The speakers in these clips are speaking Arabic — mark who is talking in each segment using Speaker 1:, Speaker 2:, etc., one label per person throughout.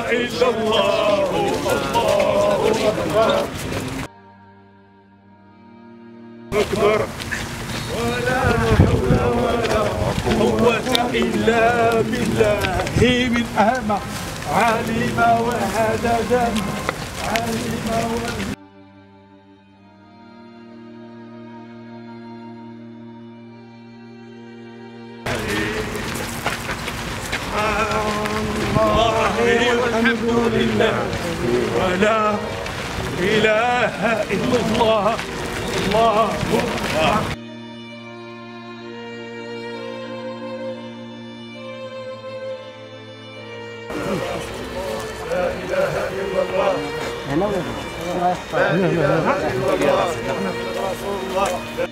Speaker 1: إلا الله. الله أكبر. ولا حول ولا قوة إلا بالله من أهم علم وعددا علم والحمد لله ولا إله إلا الله. الله أكبر. لا إله إلا الله. لا إله إلا الله. رسول الله.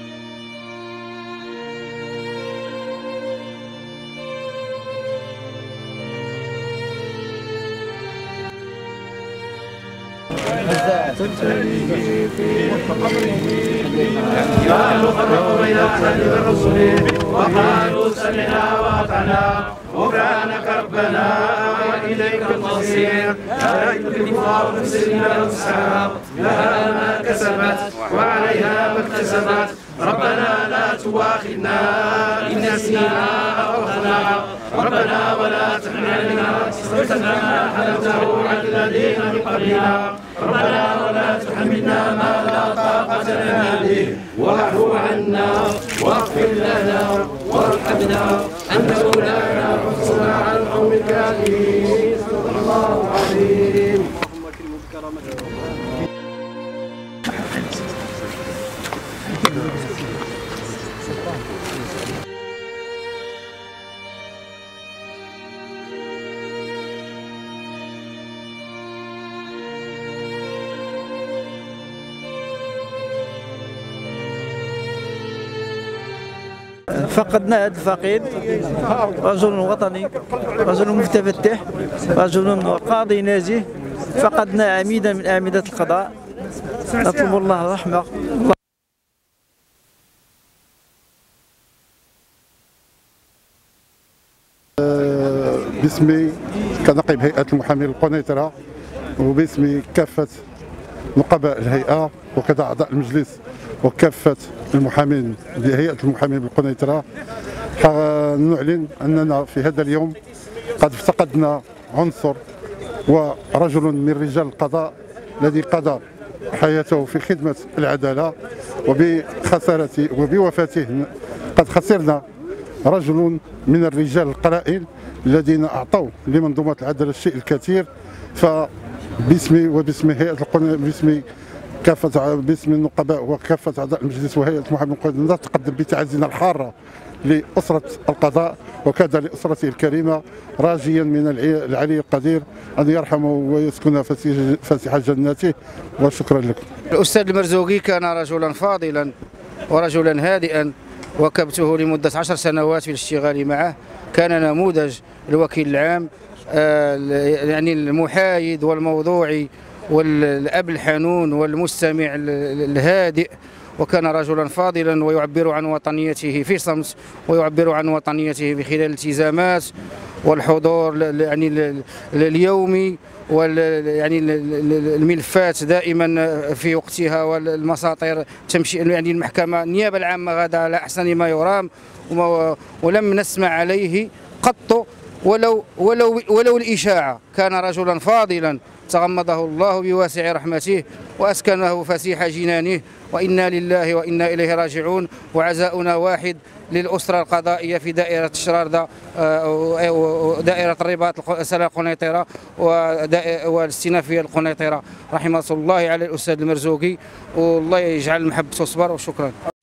Speaker 1: قالوا فرقوا بين أحد الرسل وقالوا سمعنا وأطعنا غفرانك ربنا وإليك المصير. لا يكلف الله نفسا إلا وسعها لها ما كسبت وعليها ما اكتسبت. ربنا لا تؤاخذنا إن نسينا أو أخطأنا. ربنا ولا تحمل علينا إصرا كما حملته على الذين من قبلنا. ربنا ولا تحملنا ما لا طاقة لنا به واعف عنا واغفر لنا وارحمنا أنت مولانا فانصرنا على القوم الكافرين. صدق الله العظيم.
Speaker 2: فقدنا هذا الفقيد، رجل وطني، رجل متفتح، رجل قاضي ناجح. فقدنا عميدا من أعمدة القضاء. نطلب الله الرحمة.
Speaker 3: باسمي كنقيب هيئة المحامين القنيطرة وباسم كافة نقباء الهيئة وكذا أعضاء المجلس وكافة المحامين لهيئة المحامين بالقنيطرة، نعلن أننا في هذا اليوم قد افتقدنا عنصر ورجل من رجال القضاء الذي قضى حياته في خدمة العدالة، وبوفاته قد خسرنا رجل من الرجال القلائل الذين أعطوا لمنظومة العدالة الشيء الكثير. فباسمي وباسم هيئة باسم كافة باسم النقباء وكافة أعضاء المجلس وهيئة المحامين نتقدم بتعازينا الحارة لأسرة القضاء وكذا لأسرته الكريمة، راجيا من العلي القدير أن يرحمه ويسكن فسيح جناته. وشكرا لكم.
Speaker 4: الأستاذ المرزوقي كان رجلا فاضلا ورجلا هادئا، وكبته لمدة 10 سنوات في الاشتغال معه. كان نموذج الوكيل العام، يعني المحايد والموضوعي والأب الحنون والمستمع الهادئ. وكان رجلا فاضلا ويعبر عن وطنيته في صمت، ويعبر عن وطنيته بخلال الالتزامات والحضور يعني اليومي يعني الملفات دائما في وقتها، والمساطر تمشي يعني المحكمة النيابة العامة غدا على أحسن ما يرام. ولم نسمع عليه قط ولو الإشاعة. كان رجلا فاضلا تغمده الله بواسع رحمته وأسكنه فسيح جنانه، وإنا لله وإنا إليه راجعون. وعزاؤنا واحد للأسرة القضائية في دائرة الشراردة ودائرة الرباط سلا القنيطرة والاستئنافية القنيطرة. رحمة الله على الأستاذ المرزوقي، والله يجعل محبته صبر. وشكرا.